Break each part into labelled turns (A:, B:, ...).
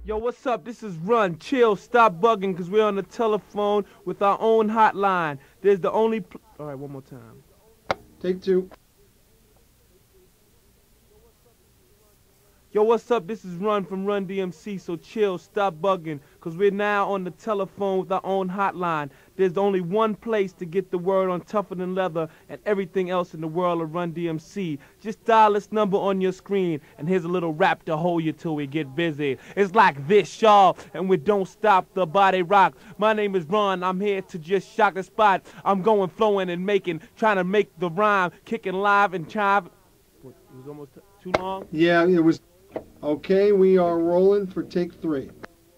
A: Yo, what's up? This is Run. Chill, stop bugging, because we're on the telephone with our own hotline. There's the only... All right, one more time.
B: Take two.
A: Yo, what's up? This is Run from Run DMC, so chill, stop bugging, because we're now on the telephone with our own hotline. There's only one place to get the word on Tougher Than Leather and everything else in the world of Run DMC. Just dial this number on your screen, and here's a little rap to hold you till we get busy. It's like this, y'all, and we don't stop the body rock. My name is Ron, I'm here to just shock the spot. I'm going, flowing, and making, trying to make the rhyme, kicking live and chive. What, it was almost too long?
B: Yeah, it was. Okay, we are rolling for take three.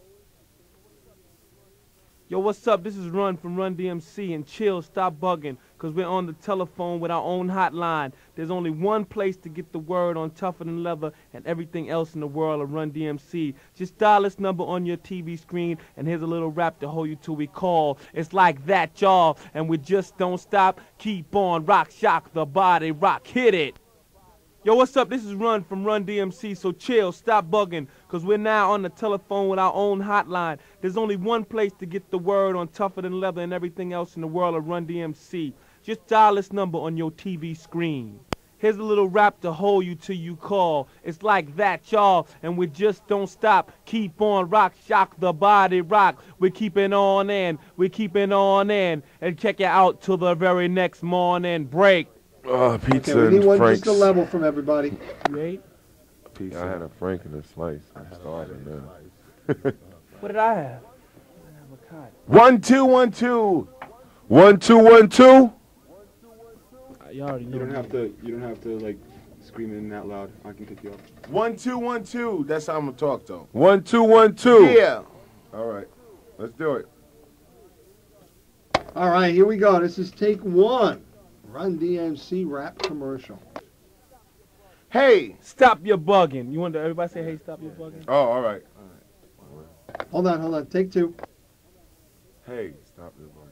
A: Yo, what's up? This is Run from Run DMC, and chill, stop bugging, because we're on the telephone with our own hotline. There's only one place to get the word on Tougher Than Leather and everything else in the world of Run DMC. Just dial this number on your TV screen, and here's a little rap to hold you till we call. It's like that, y'all, and we just don't stop. Keep on, rock, shock the body, rock, hit it. Yo, what's up? This is Run from Run DMC, so chill, stop bugging, because we're now on the telephone with our own hotline. There's only one place to get the word on Tougher Than Leather and everything else in the world of Run DMC. Just dial this number on your TV screen. Here's a little rap to hold you till you call. It's like that, y'all, and we just don't stop. Keep on, rock, shock the body, rock. We're keeping on in, we're keeping on in, and check it out till the very next morning break.
C: Pizza
B: Okay, we need one
C: Frank's.
B: just a level from everybody.
A: You ate?
C: Pizza. I had a Frank and a slice. I'm starving now.
A: What did I have? I have a
C: 1 2 1 2 1 2 1 2.
A: You already know.
D: You don't have to like scream in that loud. I can kick you off.
C: 1 2 1 2. That's how I'm gonna talk though. 1 2 1 2. Yeah. All right. Let's do it.
B: All right, here we go. This is take one. Run DMC rap commercial.
C: Hey.
A: Stop your bugging. You want to everybody say, hey, stop your bugging?
C: Oh, all right.
B: Hold on. Take two.
C: Hey, stop your bugging.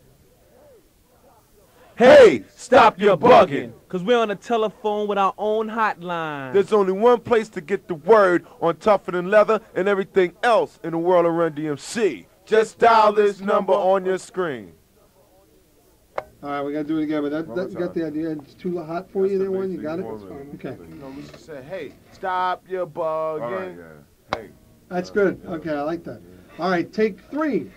A: Hey, stop your bugging. Because we're on the telephone with our own hotline.
C: There's only one place to get the word on Tougher Than Leather and everything else in the world of Run DMC. Just dial this number on your screen.
B: All right, we got to do it again, but that you got the idea. It's too hot for you there, one? You got it? Okay.
C: No, we should say, hey, stop your bugging. All right, yeah. Hey.
B: That's good. Okay, I like that. All right, take three.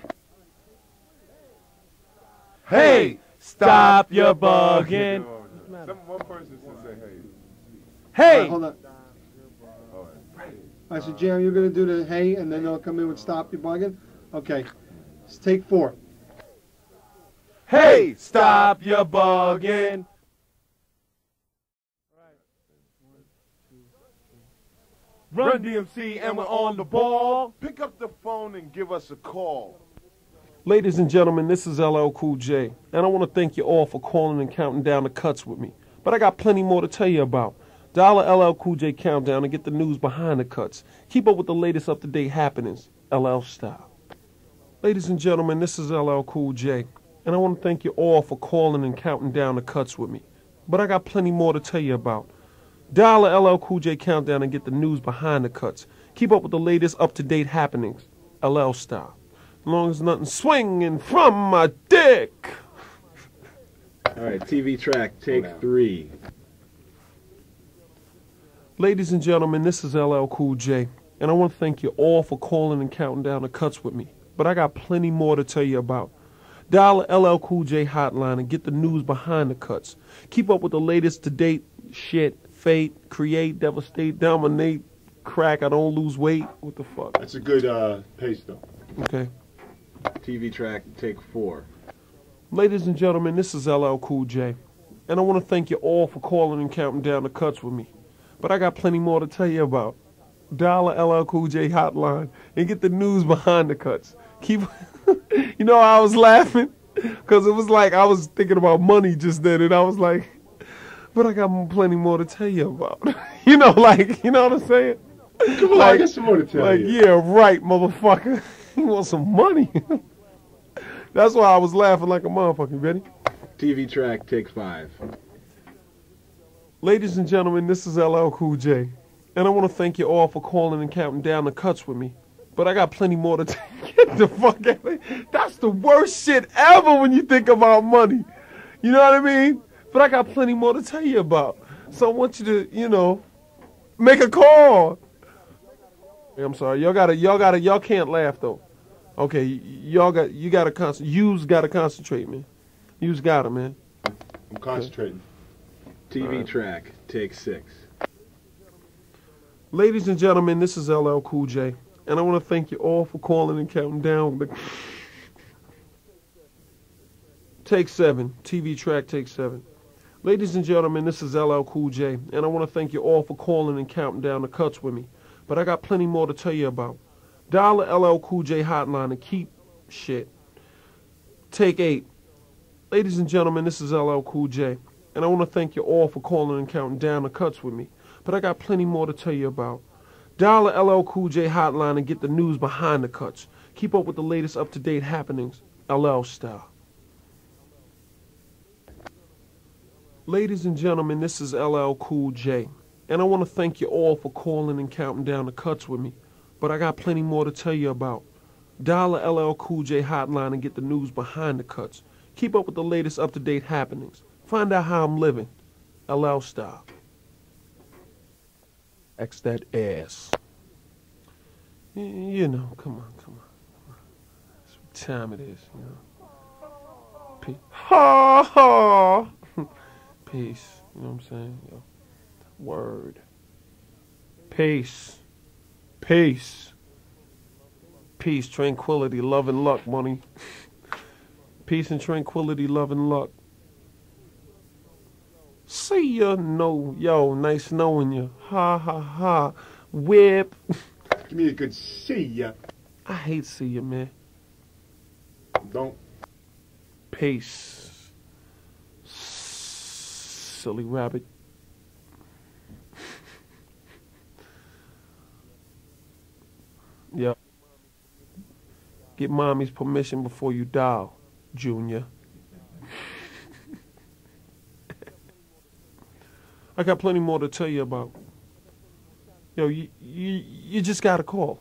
A: Hey, stop your bugging.
C: One person should say, hey.
A: Hey.
B: All right, hold on. All right, so Jeremy, you're going to do the hey, and then they'll come in with stop your bugging? Okay. Let's take four.
A: Hey, stop your bugging. Run DMC and we're on the ball.
C: Pick up the phone and give us a call.
E: Ladies and gentlemen, this is LL Cool J, and I want to thank you all for calling and counting down the cuts with me. But I got plenty more to tell you about. Dial a LL Cool J countdown and get the news behind the cuts. Keep up with the latest up-to-date happenings, LL style. Ladies and gentlemen, this is LL Cool J, and I want to thank you all for calling and counting down the cuts with me. But I got plenty more to tell you about. Dial a LL Cool J countdown and get the news behind the cuts. Keep up with the latest up-to-date happenings, LL style. As long as nothing swinging from my dick.
D: All right, TV track, take three.
E: Ladies and gentlemen, this is LL Cool J, and I want to thank you all for calling and counting down the cuts with me. But I got plenty more to tell you about. Dial the LL Cool J hotline and get the news behind the cuts. Keep up with the latest to-date shit, fate, create, devastate, dominate, crack, I don't lose weight. What the fuck?
D: That's a good pace, though.
E: Okay.
D: TV track, take four.
E: Ladies and gentlemen, this is LL Cool J, and I want to thank you all for calling and counting down the cuts with me. But I got plenty more to tell you about. Dial the LL Cool J hotline and get the news behind the cuts. Keep, you know, I was laughing because it was like I was thinking about money just then, and I was like, but I got plenty more to tell you about. You know, like, you know what I'm saying?
D: Come on, I got some more to tell you.
E: Yeah, right, motherfucker. You want some money? That's why I was laughing like a motherfucker, ready?
D: TV track, take five.
E: Ladies and gentlemen, this is LL Cool J, and I want to thank you all for calling and counting down the cuts with me. but I got plenty more to get the fuck out of here. That's the worst shit ever when you think about money. You know what I mean? But I got plenty more to tell you about. So I want you to, you know, make a call. I'm sorry, y'all can't laugh though. Okay, you gotta concentrate, man. You's gotta, man.
C: I'm concentrating.
D: TV track, take 6.
E: Ladies and gentlemen, this is LL Cool J, and I want to thank you all for calling and counting down. Take 7, TV track, take 7. Ladies and gentlemen, this is LL Cool J, and I want to thank you all for calling and counting down the cuts with me. But I got plenty more to tell you about. Dial the LL Cool J hotline and keep shit. Take 8. Ladies and gentlemen, this is LL Cool J, and I want to thank you all for calling and counting down the cuts with me. But I got plenty more to tell you about. Dial the LL Cool J hotline and get the news behind the cuts. Keep up with the latest up-to-date happenings, LL style. Ladies and gentlemen, this is LL Cool J, and I want to thank you all for calling and counting down the cuts with me. But I got plenty more to tell you about. Dial the LL Cool J hotline and get the news behind the cuts. Keep up with the latest up-to-date happenings. Find out how I'm living, LL style. X that ass. You know, come on. That's what time it is, you know. Ha ha. Peace. You know what I'm saying? Yo. Word. Peace. Peace. Peace, tranquility, love and luck, money. Peace and tranquility, love and luck. See ya, no, yo, nice knowing you. Ha ha ha. Whip.
C: Give me a good see ya.
E: I hate see ya, man.
C: Don't.
E: Peace. Silly rabbit. Yep. Get mommy's permission before you dial, Junior. I got plenty more to tell you about. Yo, you just gotta call.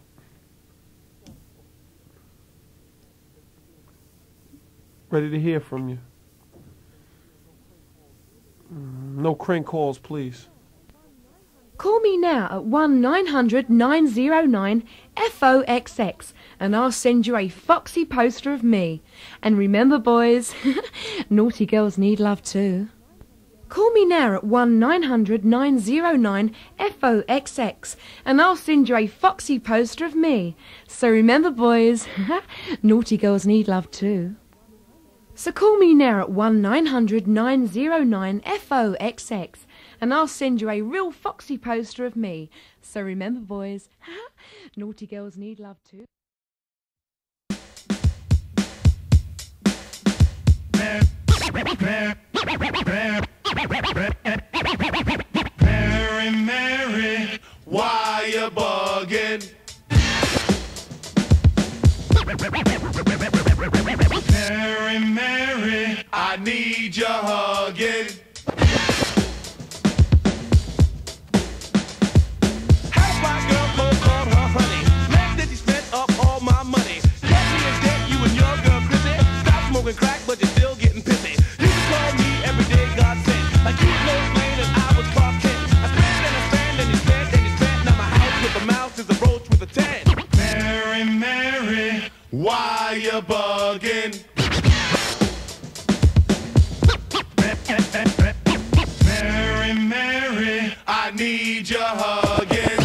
E: Ready to hear from you. No crank calls, please.
F: Call me now at 1-900-909-FOXX and I'll send you a foxy poster of me. And remember, boys, naughty girls need love too. Call me now at 1-900-909-FOXX and I'll send you a foxy poster of me. So remember, boys, naughty girls need love too. So call me now at 1-900-909-FOXX and I'll send you a real foxy poster of me. So remember, boys, naughty girls need love too.
C: Mary, Mary, why you bugging? Mary, Mary, I need your hugging.
A: Had a black girl called her honey. Man, that she spent up all my money. Catch me in debt, you and your girl Chrissy. Stop smoking crack, but you're still getting pissy. You can call me every day, God sent. Like you was Lois Lane and I was Clark Kent. I spent and I spent and you spent and you spent. Now my house with a mouse is a roach with a 10.
C: Mary, Mary, why you bugging? Mary, Mary, I need your hugging.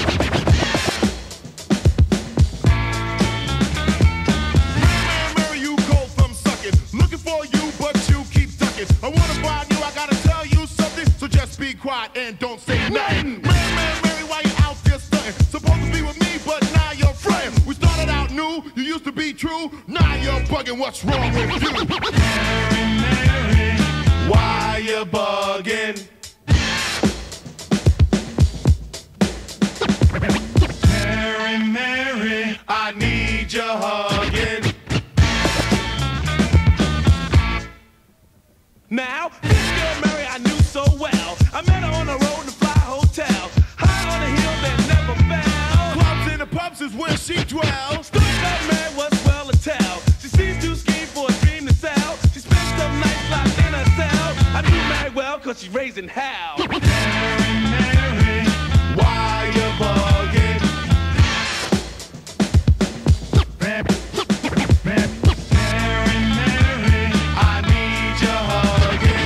C: Mary, Mary, you cold from sucking. Looking for you, but you keep ducking. I wanna bribe you, I gotta tell you something. So just be quiet and don't say nothing. Mary, Mary, Mary, why you out there stunting? Supposed to be with me, but now you're fronting. We started out new, you used to be true. Now you're bugging, what's wrong with you? Mary, Mary, why you bugging? Mary, Mary, I need your hugging.
A: Now, this girl Mary I knew so well. I met her on the road in the Fly Hotel. High on a hill that never fell.
C: Clubs and the pubs is where does she dwell? Still not mad, what's well to tell? She seems to scheme for a dream to sell. She spends some nights locked in her cell. I knew Mary well, cause she's raising hell. Mary, why you bugging? Mary, I need your hugging.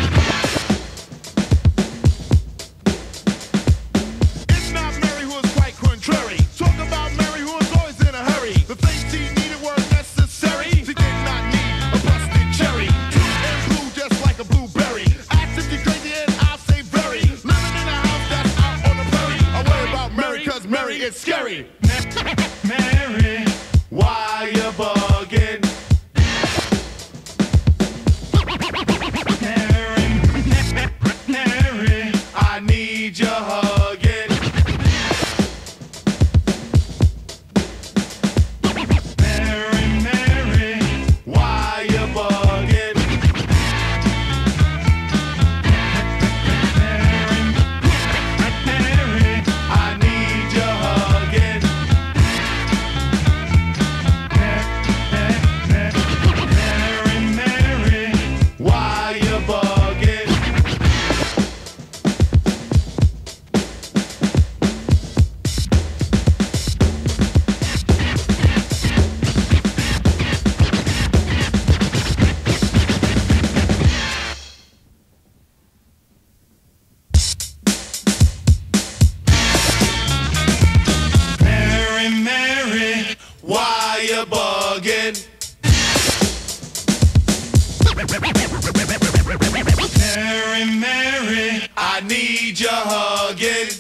C: It's not Mary who is quite contrary. Talk about Mary who is always in a hurry. The things she needed were necessary. She did not need a busted cherry. Cute and blue just like a blueberry. Ask if you're crazy and I'll say very. Living in a house that's out on the prairie. I worry about Mary cause Mary is scary. Mary, why you bugging? Mary, I need your hugging. Mary, why you bugging? Mary, I need your hugging. Mary, why you bugging? Mary, why you bugging? Mary, I need your hugging.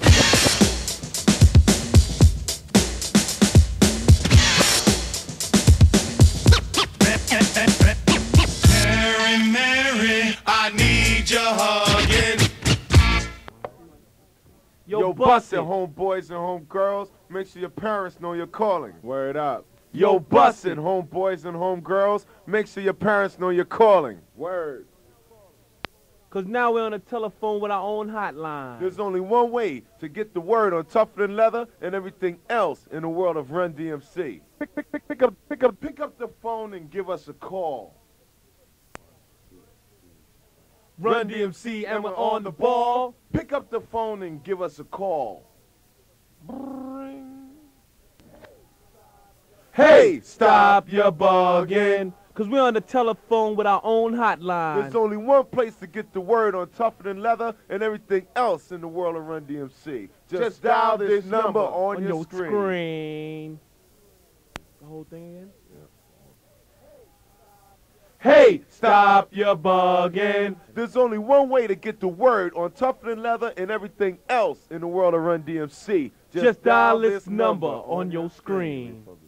C: Mary, I need your hugging.
A: Yo,
G: bust it,
A: bustin'.
G: homeboys and homegirls. Make sure your parents know you're calling.
D: Word up.
G: Yo, bust it,
A: bustin'.
G: homeboys and homegirls. Make sure your parents know you're calling.
D: Word.
A: Cause now we're on the telephone with our own hotline.
G: There's only one way to get the word on Tougher Than Leather and everything else in the world of Run DMC. Pick up the phone and give us a call.
A: Run DMC and we're on the ball.
G: Pick up the phone and give us a call. Hey, stop your bugging.
A: Cause we're on the telephone with our own hotline.
G: There's only one place to get the word on Tougher Than Leather and everything else in the world of Run DMC. Just dial this number on your screen.
A: The whole thing again?
G: Hey, stop your bugging. There's only one way to get the word on Tougher Than Leather and everything else in the world of Run DMC.
A: Just dial this number on your screen.